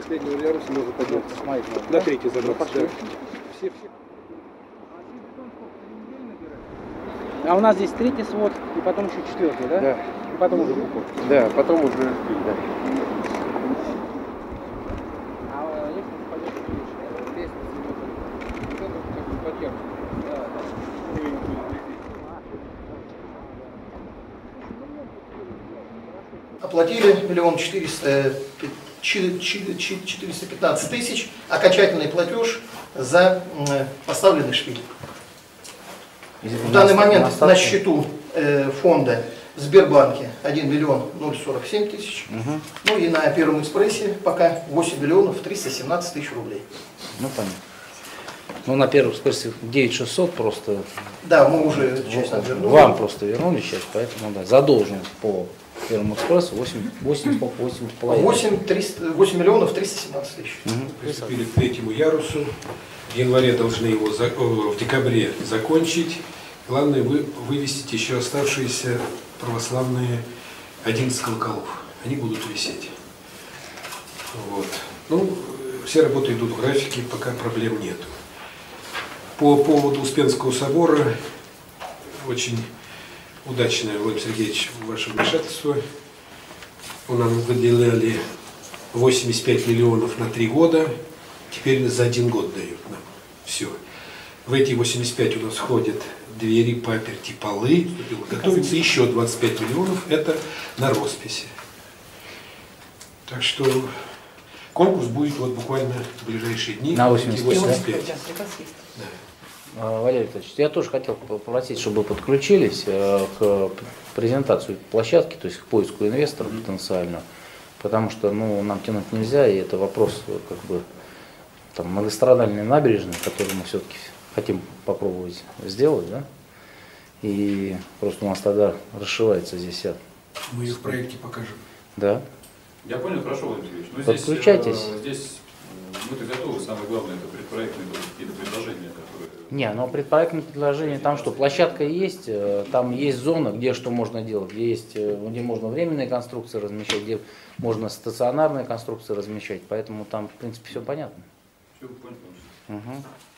последнего яруса можно подняться. Смотрите, На третий забраться. Да. Все. А у нас здесь третий свод, и потом еще четвертый, да? Да. И потом уже купол. Да, потом уже, да. А если пойдет лестница, вот это как бы подъем. Оплатили 1 415 000, окончательный платеж за поставленный шпиль. В данный момент на счету фонда в Сбербанке 1 047 000. Ну и на Первом экспрессе пока 8 317 000 рублей. Ну понятно. Ну на Первом экспрессе 9600 просто. Да, мы уже часть вернули. Вам просто вернули сейчас, поэтому да, задолженность по Первому экспрессу 8 миллионов 317 000. Приступили к третьему ярусу. В январе должны его в декабре закончить. Главное вывести еще оставшиеся православные 11 колоколов. Они будут висеть. Вот. Ну, все работы идут в графике, пока проблем нет. По поводу Успенского собора, очень удачное, Владимир Сергеевич, ваше вмешательство. Нам выделяли 85 миллионов на 3 года, теперь за 1 год дают нам. Все. В эти 85 у нас входят двери, паперти, полы. Готовится еще 25 миллионов, это на росписи. Так что конкурс будет вот буквально в ближайшие дни. На 85. 85. Да. Валерий Витальевич, я тоже хотел попросить, чтобы вы подключились к презентации площадки, то есть к поиску инвестора потенциального, потому что нам тянуть нельзя, и это вопрос как бы там, многострадальной набережной, которую мы все-таки хотим попробовать сделать, да? И просто у нас тогда расшивается здесь вся. Мы ее в проекте покажем. Да. Я понял, хорошо, Владимир Ильич. Но Подключайтесь. Здесь мы-то готовы, самое главное, это предпроектные какие-то предложения, которые... Не, но предпроектное предложение, там что, площадка есть, там есть зона, где что можно делать, где можно временные конструкции размещать, где можно стационарные конструкции размещать, поэтому там, в принципе, все понятно. Все, понял. Угу.